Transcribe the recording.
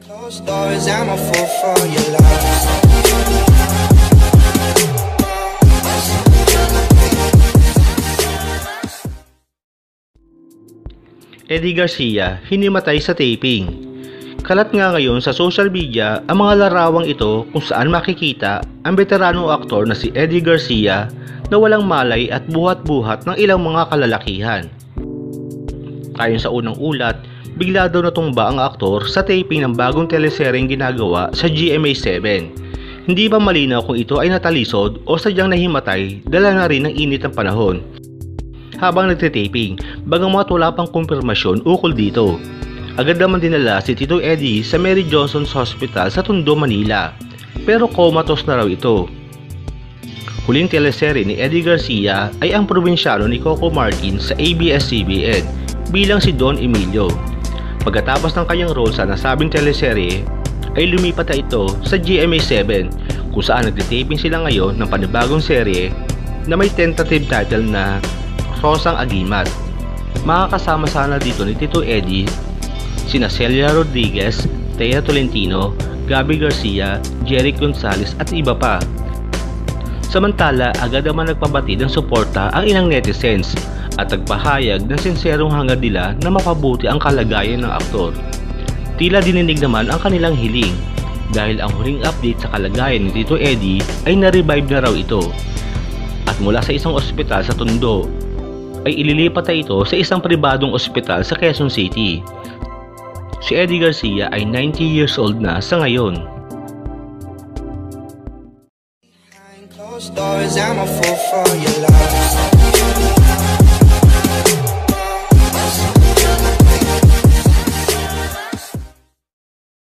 Closed doors, I'm a fool for your love. Eddie Garcia, hinimatay sa taping. Kalat nga ngayon sa social media ang mga larawang ito kung saan makikita ang veteranong aktor na si Eddie Garcia na walang malay at buhat-buhat ng ilang mga kalalakihan. Ayon sa unang ulat, bigla daw natumba ang aktor sa taping ng bagong teleseryeng ginagawa sa GMA7. Hindi pa malinaw kung ito ay natalisod o sadyang nahimatay dala na rin ng init ng panahon habang nagtitaping, bagamat wala pang kumpirmasyon ukol dito. Agad naman dinala si Tito Eddie sa Mary Johnson's Hospital sa Tondo, Manila, pero comatose na raw ito. Huling teleserye ni Eddie Garcia ay ang probinsyano ni Coco Martin sa ABS-CBN bilang si Don Emilio. Pagkatapos ng kanyang role sa nasabing teleserye, ay lumipat na ito sa GMA7 kung saan nagtitaping sila ngayon ng panibagong serye na may tentative title na Rosang Agimat. Makakasama sana dito ni Tito Eddie sina Celia Rodriguez, Thea Tolentino, Gabby Garcia, Jeric Gonzalez at iba pa. Samantala, agad naman nagpabati ng suporta ang ilang netizens at nagpahayag ng sinserong hangad nila na mapabuti ang kalagayan ng aktor. Tila dininig naman ang kanilang hiling dahil ang huling update sa kalagayan ni Tito Eddie ay na-revive na raw ito. At mula sa isang ospital sa Tondo, ay ililipat na ito sa isang pribadong ospital sa Quezon City. Si Eddie Garcia ay 90 years old na sa ngayon. Behind closed doors, I'm a fool for your love.